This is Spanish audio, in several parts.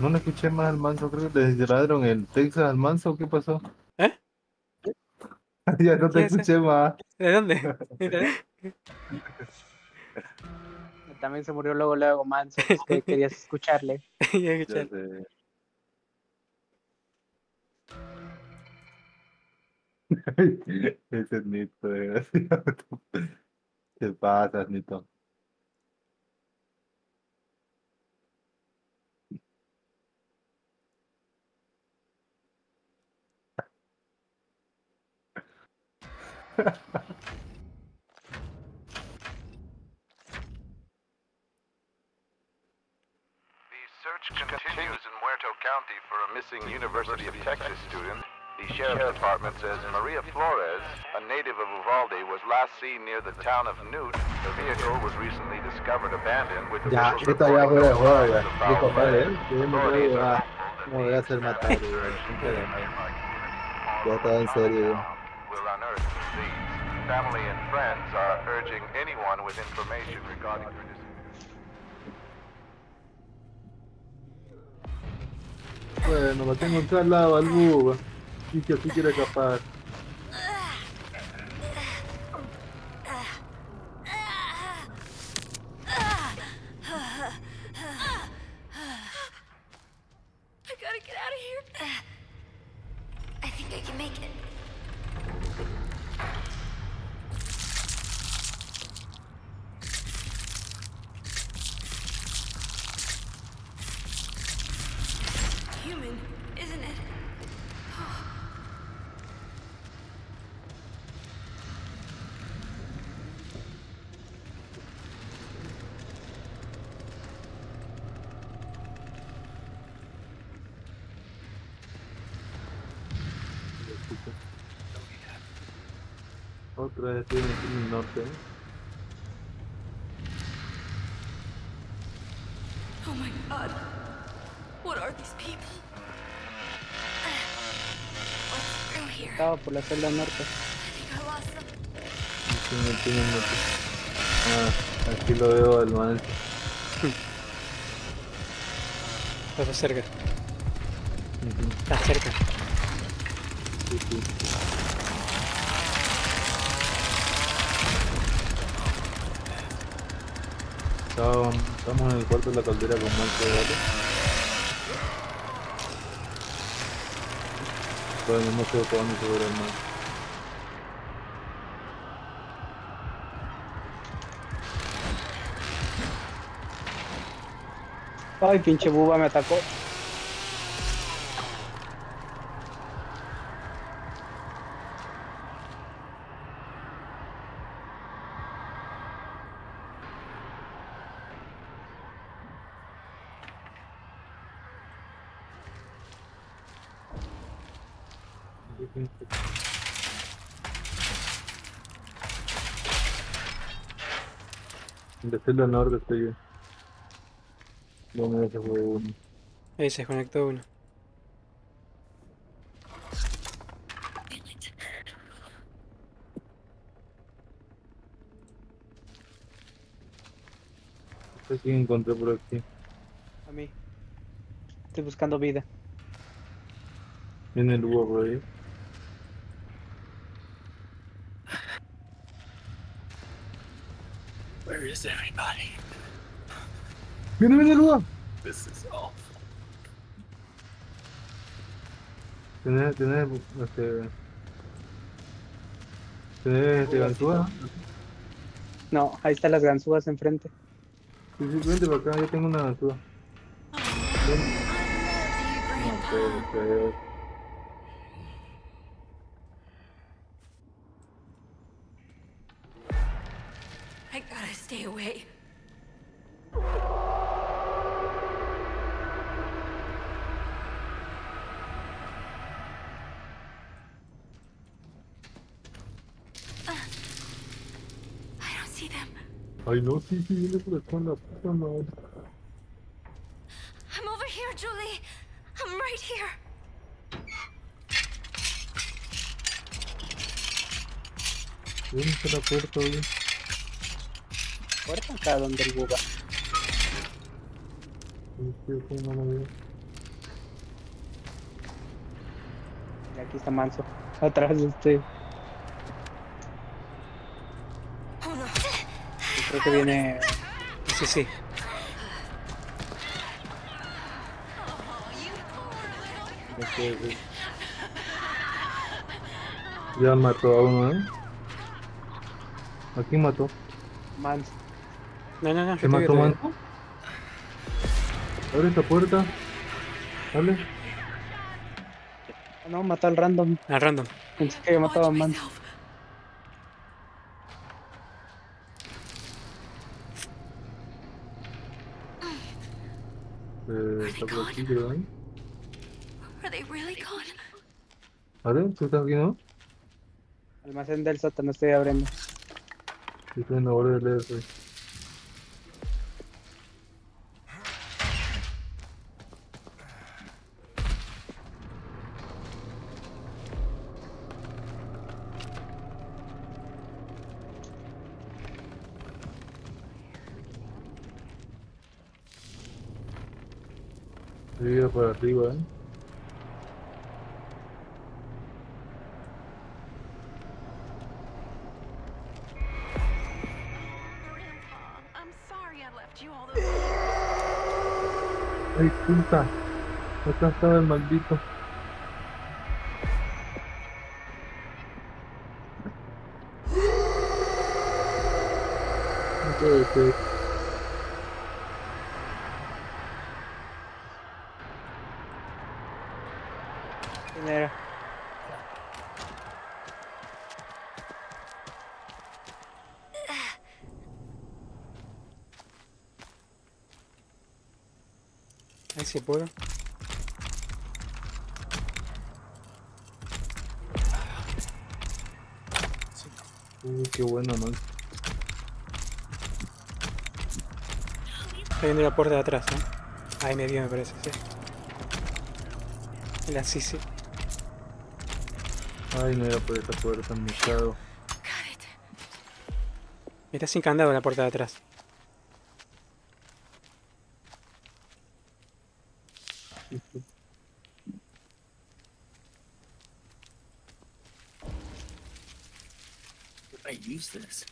No le escuché más al manso, creo que le dispararon el Texas al manso, ¿qué pasó? ¿Eh? Ya no te ¿Quién es ese? escuché más. ¿De dónde? También se murió luego Manso, pues que querías escucharle. Ya Ya escuché. sé. Ese es Nito, desgraciado. Te pasas, Nito. The search continues in Muerto County for a missing University of Texas student. The sheriff's department says Maria Flores, a native of Uvalde, was last seen near the town of Newt. The vehicle was recently discovered abandoned with Ya, officials Nito ya fuera de reporting no juego, signs ya. of Dijo, foul padre, play. ¿eh? Que me Authorities juego, are ah. hopeful No me voy a that hacer the matar, search güey. and Nunca de más. community Ya estaba en serio, ya. will unearth the thieves. Family and friends are urging anyone with information regarding her disappearance. Bueno, lo tengo acá al lado al búho. Y que así quiere escapar. I gotta get out of here. I think I can make it. Human, isn't it? Otra vez estoy en el norte. Oh my god. What are these people? What's through here? Estaba por la celda norte. I think I lost them. Tiene un norte. Ah, aquí lo veo al manso. Está cerca. Ujú. Está cerca. Sí, sí. Estamos en el cuarto de la caldera con manso de gato. Bueno, no sé cuándo se verá el manso. Ay, pinche buba me atacó. De celda norte estoy yo. Bueno, ese fue uno. Ahí se desconectó uno. No sé quién encontré por aquí. A mí. Estoy buscando vida. Viene el búho por ahí. Where is everybody? Viene el búho. This is awful. Tenés ganzúa. No, ahí están las ganzúas enfrente. Sí, sí, vente para acá, yo tengo una ganzúa. Ven. No puede ser. I gotta stay away. I don't see them. Ay, no, sí, sí, viene por acá la puta madre. I'm over here, Julie. I'm right here. ¿Dónde está la puerta, güey? Puerta acá donde el buba. Sí, sí, no la veo. Aquí está Manso. Atrás de usted. Oh no. Yo creo que viene. Sí, sí. Ya mató a uno, ¿eh? ¿A quién mató? Manso. No, no, no, ¿Se yo mató estoy Manso? Abre esta puerta. Dale. Ah, no, mató al random. al random. Pensé que había matado a Watch Manso. myself. Está por aquí, creo, ¿eh? Are they really gone? ¿Vale? ¿Tú estás aquí, no? Almacén del sótano estoy abriendo. Yo estoy en la hora de leer, pues. Arriba para arriba, ¿eh? I'm sorry I left you all those. ¡Ay, puta! Acá estaba el maldito. No puede ser. ¿Quién era? Ahí sí puedo. Qué bueno, man. Está viendo la puerta de atrás, ¿eh? Ahí me vio, me parece, sí. La sí, sí. Ay, no era por esta puerta, me cago. Got it. Está sin candado la puerta de atrás. I use this.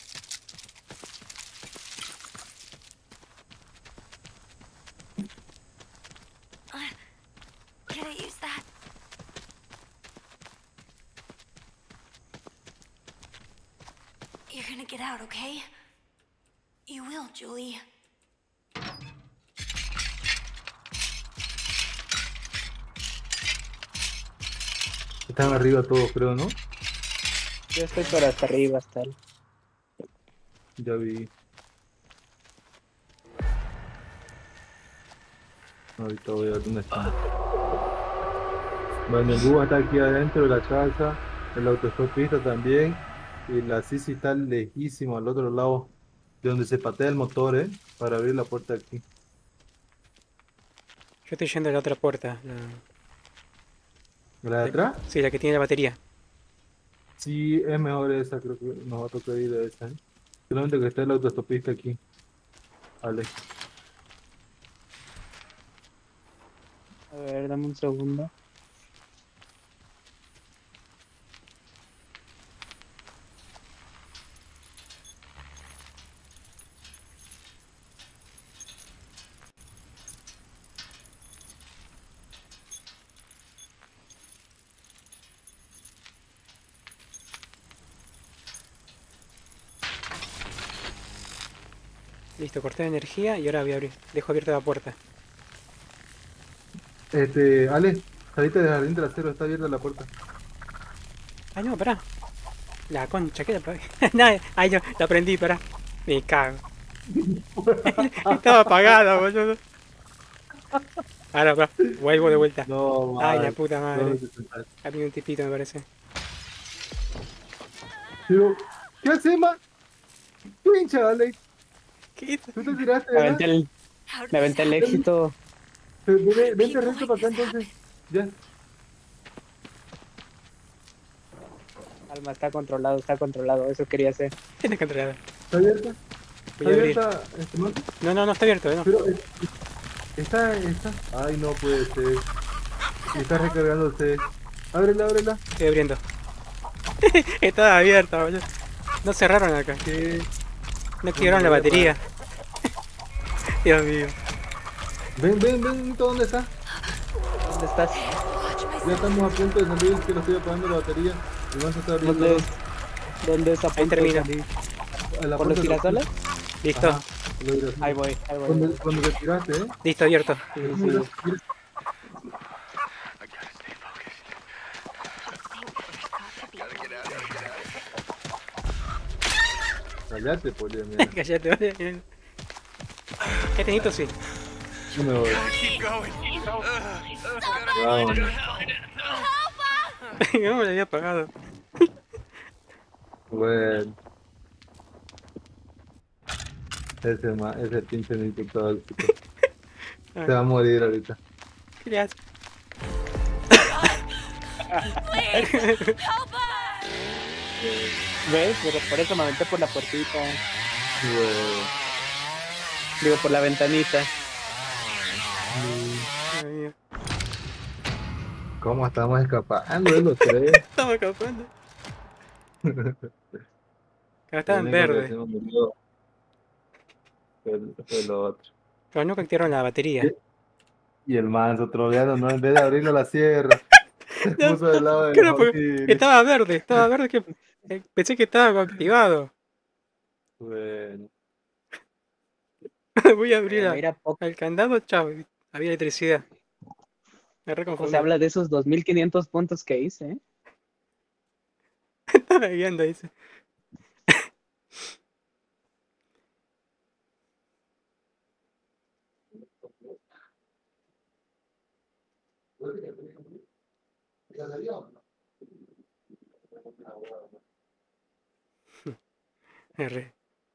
Can I use that? You're gonna get out, okay? You will, Julie. Están arriba todos, creo, ¿no? Yo estoy por hasta arriba, hasta el. Ya vi. Ahorita voy a ver dónde están. Bueno, el búho está aquí adentro de la casa, el autoestopista también, y la Sisi está lejísimo al otro lado, de donde se patea el motor, para abrir la puerta aquí. Yo estoy yendo a la otra puerta. ¿La de atrás? Sí, la que tiene la batería. Sí, es mejor esa, creo que nos va a tocar ir a esa, ¿eh? Solamente que está el autoestopista aquí. Vale. A ver, dame un segundo. Listo, corté la energía y ahora voy a abrir. Dejo abierta la puerta. Ale, saliste del jardín trasero, está abierta la puerta. Ah, no, pará. La concha, ¿qué la apagué? No, ay, yo la prendí, pará. Me cago. Estaba apagada, boludo. Ahora, pará, vuelvo de vuelta. No, Ay, la man. puta madre. ¿Dónde te sentaste? Había un tipito, me parece. Pero, ¿qué haces, man? Pincha, Ale. ¿Qué? Tú te tiraste, Me ¿verdad? aventé el, How did me aventé el éxito. Vente recto para acá entonces. Ya. Alma, está controlado. Eso quería hacer. Tiene controlado. ¿Está abierta? ¿Está Voy a abrir. abierta? ¿No? No, no, no está abierto, no. Pero, está. Ay, no puede ser. Está recargándose. Ábrela, ábrela. Estoy abriendo. Estaba abierta, boludo. No cerraron acá. ¿Qué? No activaron la batería. Dios mío. Ven, ven, ven, Nito, ¿dónde está? ¿Dónde estás? Ya estamos a punto de salir, que lo estoy apagando la batería. El man se está abriendo. ¿Dónde es a Ahí punto de termina. salir? A la ¿Por los punta de la- girasoles? Listo, Ajá, lo diré así. Ahí voy. Cuando te tiraste, ¿eh? listo, abierto. Mira, mira. Callate, Poli, mira. Cállate, vale. Este nito sí. Yo me voy. Vámonos. No me lo había apagado. Bueno. Ese pinche Nito tóxico. Se va a morir ahorita. ¿Qué le haces? ¿Ves? Pero por eso me aventé por la puertita. Bueno. Digo, por la ventanita. Dios mío. ¿Cómo estamos escapando de los tres? Estamos escapando. Acá estaba en El único que verde. se me murió fue el otro. Pero nunca activaron la batería. ¿Qué? Y el manso troleando, ¿no? En vez de abrirlo la sierra. Se No, puso del lado de claro, los porque auxiles. estaba verde que pensé que estaba activado. Bueno. Voy a abrir Mira, poco el candado, chao. Había electricidad. Me se reconfundí. habla de esos 2500 puntos que hice, ¿eh? Estaba guiando, dice. R.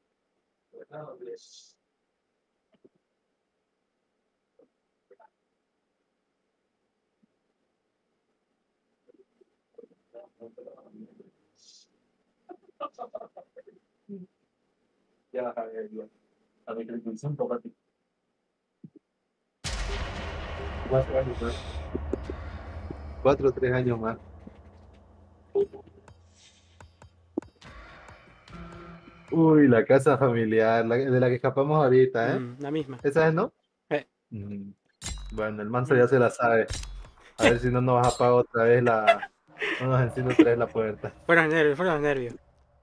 Cuatro o 3 años más. Uy, la casa familiar, de la que escapamos ahorita, ¿eh? La misma. ¿Esa es, no? Eh. Mm. Bueno, el manso ya se la sabe. A ver si no nos apaga otra vez la... No nos enciende otra vez la puerta. Fueron los nervios, fueron los nervios.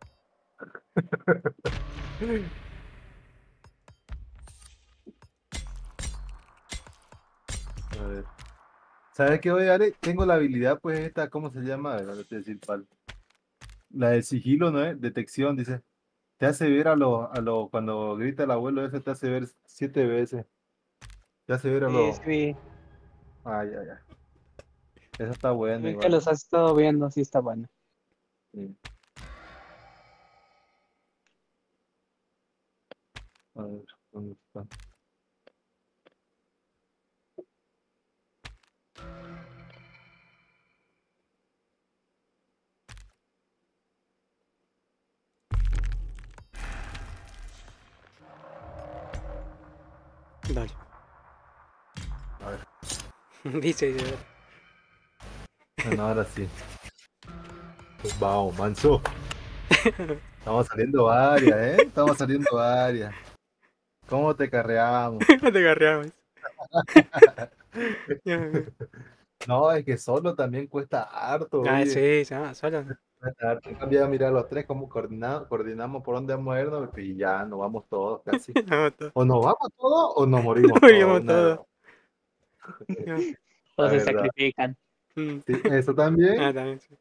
A ver. ¿Sabes qué voy a hacer? Tengo la habilidad, pues, esta, ¿cómo se llama? A ver, ahora te voy a decir cuál. La de sigilo, ¿no? Detección, dice. Te hace ver cuando grita el abuelo ese, te hace ver 7 veces. Te hace ver a Sí, los... sí. Ay, ay, ay. Eso está bueno, Vi que igual. los has estado viendo, sí está bueno. Sí. A ver, ¿dónde está? Dale. A ver. Dice. Bueno, ahora sí. Pues vamos, manso. Estamos saliendo varias, ¿eh? Estamos saliendo varias. ¿Cómo te carreamos? No te agarramos. Dios mío. No, es que solo también cuesta harto, Ah, oye. sí, se llama solo. Cuesta harto. En cambio, ya mirar los tres, cómo coordinamos por dónde vamos a irnos y ya nos vamos todos casi. No, todo. O nos vamos todos o nos morimos Morimos todos. Dios. Todos La se verdad. sacrifican. Sí, eso también. Ah, también. Sí.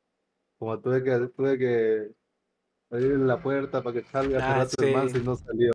Como tuve que abrir la puerta para que salga hace Ah, rato el sí. manso y no salió.